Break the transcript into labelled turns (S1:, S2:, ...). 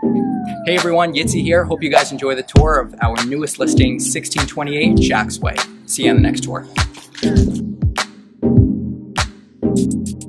S1: Hey everyone, Yitzy here. Hope you guys enjoy the tour of our newest listing, 1628 Jack's Way. See you on the next tour.